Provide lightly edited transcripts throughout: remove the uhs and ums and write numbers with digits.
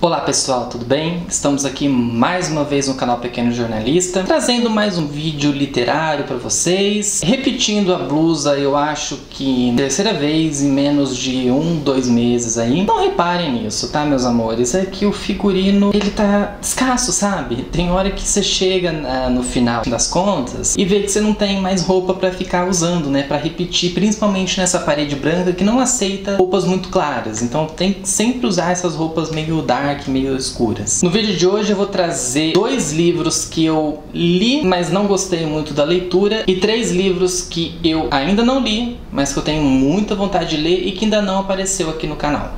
Olá pessoal, tudo bem? Estamos aqui mais uma vez no canal Pequeno Jornalista, trazendo mais um vídeo literário para vocês. Repetindo a blusa, eu acho que terceira vez em menos de 2 meses aí. Não reparem nisso, tá, meus amores? É que o figurino, ele tá escasso, sabe? Tem hora que você chega no final das contas e vê que você não tem mais roupa para ficar usando, né? Para repetir, principalmente nessa parede branca que não aceita roupas muito claras. Então tem que sempre usar essas roupas meio dark, meio escuras. No vídeo de hoje eu vou trazer 2 livros que eu li, mas não gostei muito da leitura, e 3 livros que eu ainda não li, mas que eu tenho muita vontade de ler e que ainda não apareceu aqui no canal.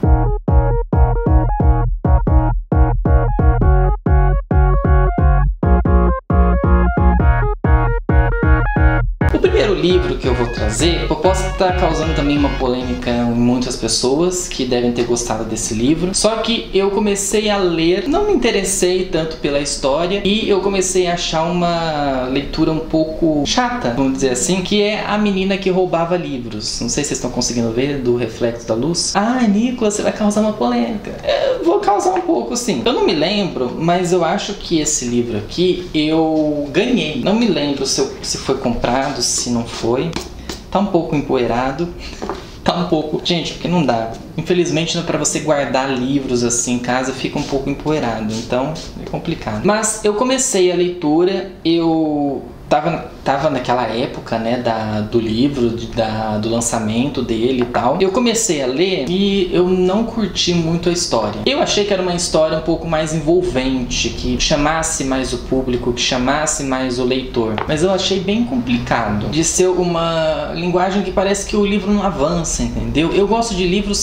O primeiro livro que eu vou trazer, eu posso estar causando também uma polêmica em muitas pessoas que devem ter gostado desse livro, só que eu comecei a ler, não me interessei tanto pela história e eu comecei a achar uma leitura um pouco chata, vamos dizer assim, que é A Menina que Roubava Livros. Não sei se vocês estão conseguindo ver do reflexo da luz. Ah, Nicolas, você vai causar uma polêmica. Eu vou causar um pouco, sim. Eu não me lembro, mas eu acho que esse livro aqui eu ganhei. Não me lembro se foi comprado, se não foi. Tá um pouco empoeirado. Tá um pouco... Gente, porque não dá. Infelizmente, para você guardar livros assim em casa, fica um pouco empoeirado. Então, é complicado. Mas eu comecei a leitura, eu... Tava naquela época, né, do livro, do lançamento dele e tal. Eu comecei a ler e eu não curti muito a história. Eu achei que era uma história um pouco mais envolvente, que chamasse mais o público, que chamasse mais o leitor. Mas eu achei bem complicado de ser uma linguagem que parece que o livro não avança, entendeu? Eu gosto de livros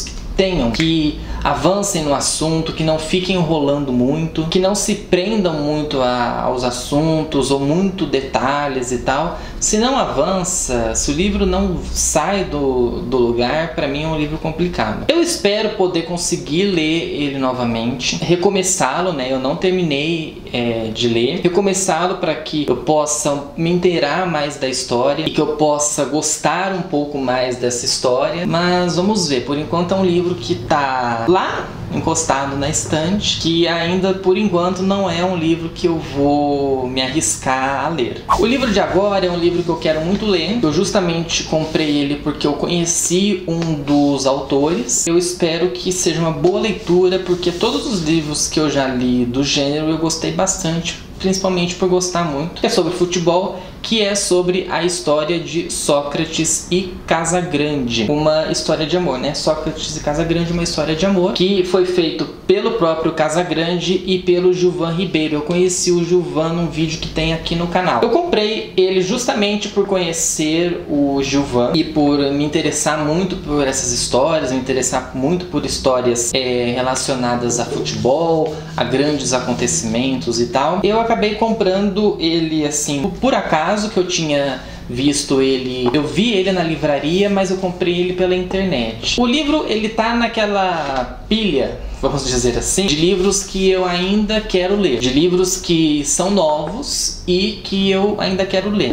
que avancem no assunto, que não fiquem enrolando muito, que não se prendam muito aos assuntos ou muito detalhes e tal. Se não avança, se o livro não sai do lugar, pra mim é um livro complicado. Eu espero poder conseguir ler ele novamente, recomeçá-lo, né? Eu não terminei de ler, recomeçá-lo para que eu possa me inteirar mais da história e que eu possa gostar um pouco mais dessa história. Mas vamos ver, por enquanto é um livro que tá lá encostado na estante, que ainda por enquanto não é um livro que eu vou me arriscar a ler. O livro de agora é um livro que eu quero muito ler. Eu justamente comprei ele porque eu conheci um dos autores. Eu espero que seja uma boa leitura, porque todos os livros que eu já li do gênero eu gostei bastante, principalmente por gostar muito. É sobre futebol, que é sobre a história de Sócrates e Casagrande. Uma história de amor, né? Sócrates e Casagrande, uma história de amor, que foi feito pelo próprio Casagrande e pelo Gilvan Ribeiro. Eu conheci o Gilvan num vídeo que tem aqui no canal. Eu comprei ele justamente por conhecer o Gilvan e por me interessar muito por essas histórias, me interessar muito por histórias relacionadas a futebol, a grandes acontecimentos e tal. Eu acabei comprando ele assim, por acaso, que eu tinha visto ele, eu vi ele na livraria, mas eu comprei ele pela internet. O livro, ele tá naquela pilha, vamos dizer assim, de livros que eu ainda quero ler, de livros que são novos e que eu ainda quero ler.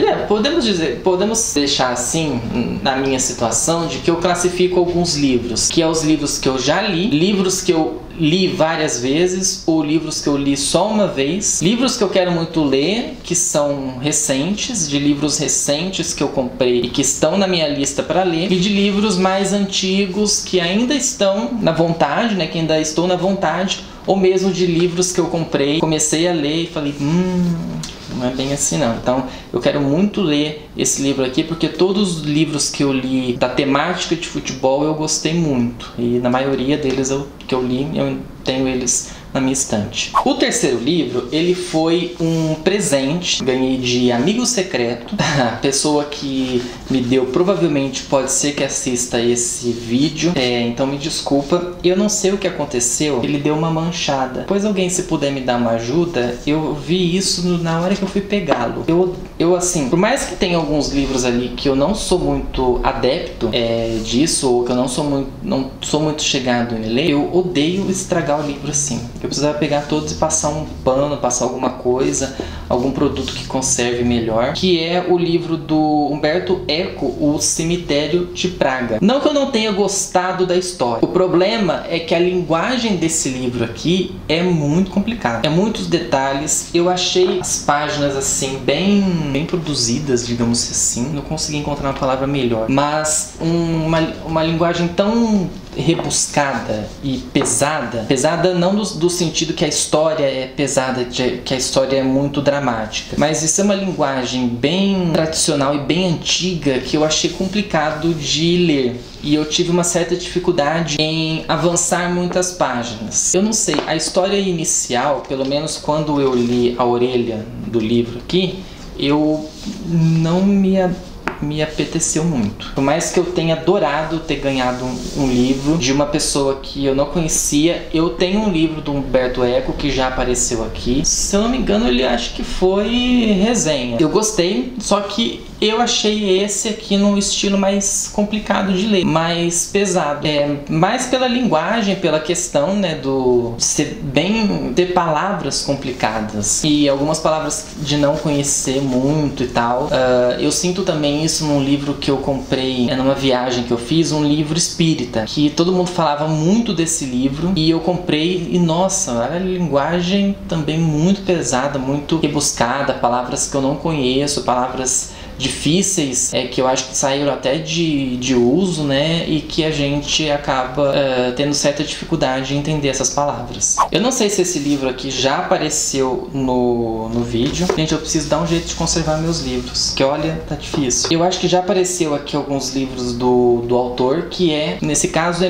Podemos deixar assim, na minha situação, de que eu classifico alguns livros, que é os livros que eu já li, livros que eu li várias vezes ou livros que eu li só uma vez, livros que eu quero muito ler, que são recentes, de livros recentes que eu comprei e que estão na minha lista para ler, e de livros mais antigos que ainda estão na vontade, né, que ainda estou na vontade, ou mesmo de livros que eu comprei, comecei a ler e falei, não é bem assim não. Então eu quero muito ler esse livro aqui, porque todos os livros que eu li da temática de futebol eu gostei muito, e na maioria deles que eu li, eu tenho eles na minha estante. O terceiro livro, ele foi um presente, ganhei de amigo secreto. A pessoa que me deu provavelmente pode ser que assista esse vídeo, então me desculpa. Eu não sei o que aconteceu, ele deu uma manchada. Depois alguém, se puder me dar uma ajuda, eu vi isso na hora que eu fui pegá-lo. Eu assim, por mais que tenha alguns livros ali que eu não sou muito adepto disso, ou que eu não sou muito chegado em ler, eu odeio estragar o livro assim. Eu precisava pegar todos e passar um pano, passar alguma coisa, algum produto que conserve melhor, que é o livro do Umberto Eco, O Cemitério de Praga. Não que eu não tenha gostado da história, o problema é que a linguagem desse livro aqui é muito complicada, é muitos detalhes. Eu achei as páginas assim bem produzidas, digamos assim, não consegui encontrar uma palavra melhor, mas uma linguagem tão rebuscada e pesada não do sentido que a história é pesada, que a história é muito dramática, mas isso é uma linguagem bem tradicional e bem antiga que eu achei complicado de ler. E eu tive uma certa dificuldade em avançar muitas páginas. Eu não sei, a história inicial, pelo menos quando eu li a orelha do livro aqui, eu não me apeteceu muito. Por mais que eu tenha adorado ter ganhado um livro de uma pessoa que eu não conhecia, eu tenho um livro do Umberto Eco que já apareceu aqui. Se eu não me engano, ele acho que foi resenha. Eu gostei, só que eu achei esse aqui num estilo mais complicado de ler, mais pesado. Mais pela linguagem, pela questão, né, ter palavras complicadas e algumas palavras de não conhecer muito e tal. Eu sinto também isso num livro que eu comprei numa viagem que eu fiz, um livro espírita, que todo mundo falava muito desse livro e eu comprei e nossa, a linguagem também muito pesada, muito rebuscada, palavras que eu não conheço, palavras difíceis, que eu acho que saíram até de uso, né, e que a gente acaba tendo certa dificuldade em entender essas palavras. Eu não sei se esse livro aqui já apareceu no vídeo. Gente, eu preciso dar um jeito de conservar meus livros, que olha, tá difícil. Eu acho que já apareceu aqui alguns livros do autor, que nesse caso é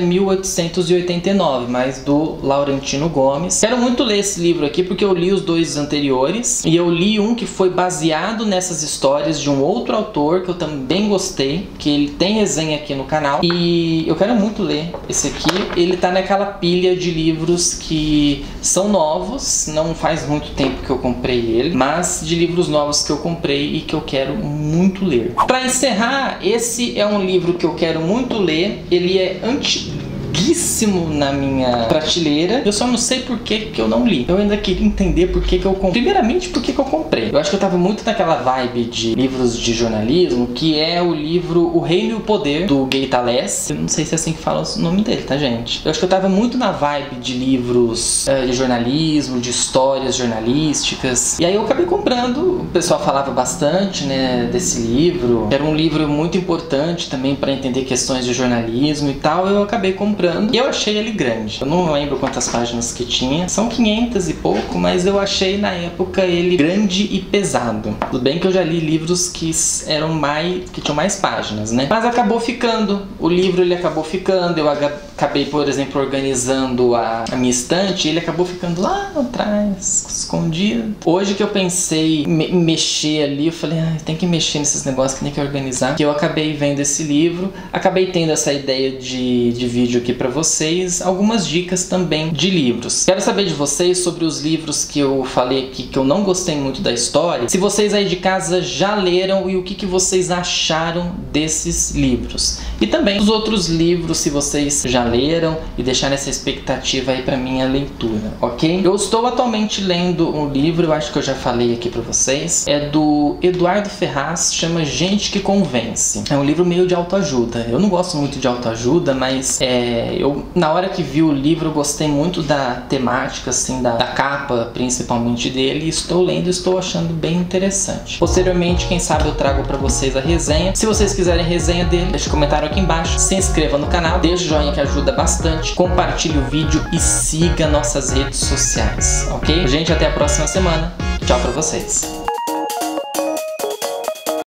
1889, mas do Laurentino Gomes. Quero muito ler esse livro aqui, porque eu li os dois anteriores, e eu li um que foi baseado nessas histórias de um outro autor que eu também gostei, que ele tem resenha aqui no canal, e eu quero muito ler esse aqui. Ele tá naquela pilha de livros que são novos, não faz muito tempo que eu comprei ele, mas de livros novos que eu comprei e que eu quero muito ler. Para encerrar, esse é um livro que eu quero muito ler, ele é antiguíssimo na minha prateleira, eu só não sei por que eu não li. Eu ainda queria entender por que eu comprei. Primeiramente, por que eu comprei. Eu acho que eu tava muito naquela vibe de livros de jornalismo, que é o livro O Reino e o Poder, do Gay Tales. Eu não sei se é assim que fala o nome dele, tá, gente? Eu acho que eu tava muito na vibe de livros de jornalismo, de histórias jornalísticas, e aí eu acabei comprando. O pessoal falava bastante, né, desse livro. Era um livro muito importante também para entender questões de jornalismo e tal. Eu acabei comprando. E eu achei ele grande. Eu não lembro quantas páginas que tinha. São 500 e pouco, mas eu achei na época ele grande e pesado. Tudo bem que eu já li livros que tinham mais páginas, né? Mas acabou ficando. O livro ele acabou ficando. Eu acabei, por exemplo, organizando a minha estante. E ele acabou ficando lá atrás, escondido. Hoje que eu pensei em mexer ali, eu falei, tem que mexer nesses negócios que tem que organizar. Que eu acabei vendo esse livro. Acabei tendo essa ideia de vídeo aqui pra vocês, algumas dicas também de livros. Quero saber de vocês sobre os livros que eu falei aqui que eu não gostei muito da história, se vocês aí de casa já leram e o que vocês acharam desses livros. E também os outros livros, se vocês já leram, e deixar essa expectativa aí pra minha leitura, ok? Eu estou atualmente lendo um livro, eu acho que eu já falei aqui pra vocês, é do Eduardo Ferraz, chama Gente que Convence. É um livro meio de autoajuda. Eu não gosto muito de autoajuda, mas eu, na hora que vi o livro, eu gostei muito da temática, assim, da capa, principalmente dele, e estou lendo e estou achando bem interessante. Posteriormente, quem sabe eu trago pra vocês a resenha. Se vocês quiserem resenha dele, deixe um comentário aqui embaixo, se inscreva no canal, deixe o joinha que ajuda bastante, compartilhe o vídeo e siga nossas redes sociais, ok? Gente, até a próxima semana. Tchau pra vocês.